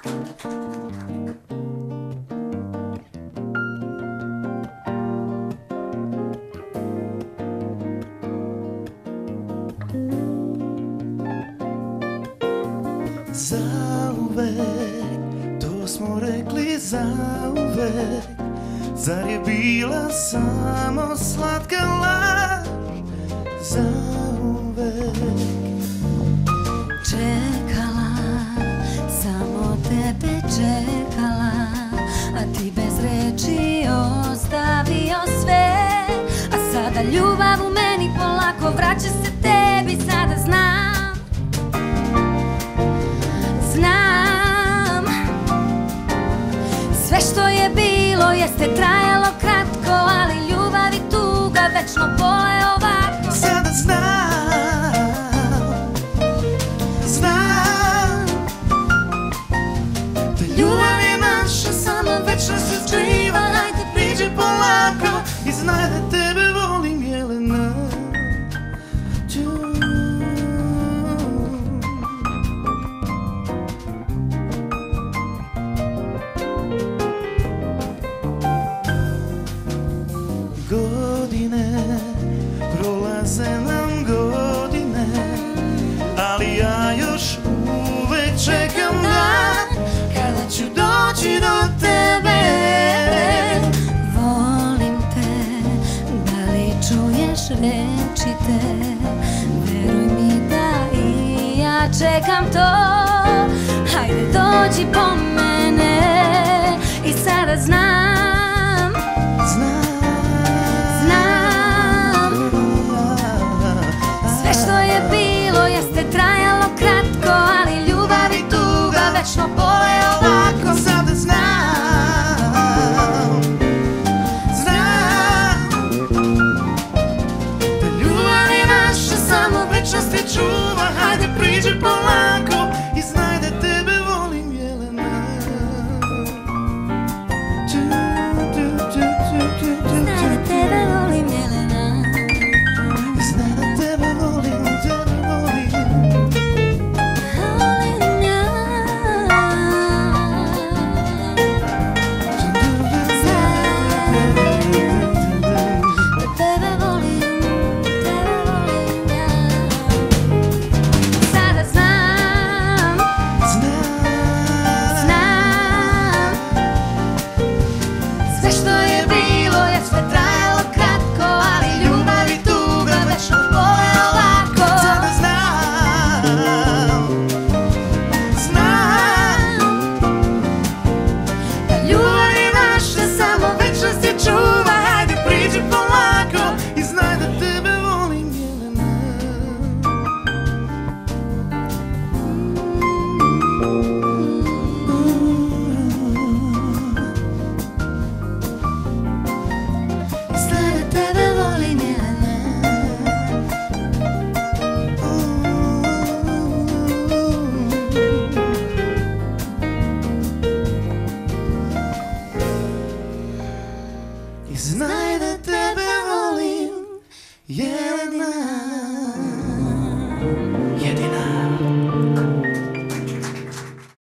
Zauvek, to smo rekli zauvek. Zar je bila samo slatka laž? Zauvek čekala, samo tebe čekala, a ti bez reči ostavio sve. A sada ljubav u meni polako vraća se tebi, sada znam. Znam, sve što je bilo jeste trajalo kratko, ali ljubav i tuga večno bole ovako. Sada znam, znam da ljubav je naša, samo večno se skriva. Ajde priđi polako i znaj da tebe volim, Jelena. Godine, prolaze nam godine, ali ja još uvek čekam dan kada ću doći do tebe. Volim te, da li čuješ reči te? Veruj mi da i ja čekam to. Hajde dođi po mene i sada znam, sve što je bilo jeste trajalo kratko, ali ljubav i tuga večno bole ovako. Sada znam, da ljubav je naša, samo večnost je čuva. Hajde priđi polako i znaj da tebe volim, Jelena. Znaj da tebe volim, Jelena. Znaj da tebe volim, tebe volim. Volim ja. Da tebe volim ja. Sada znam, sve što je bilo jeste trajalo kratko, ali ljubav i tuga večno bole ovako. Sada znam, Da ljubav je naša, samo večnost je čuva. hajde priđi polako i znaj da tebe volim, Jelena. Znaj da tebe volim, Jelena. I znaj da tebe volim, Jelena.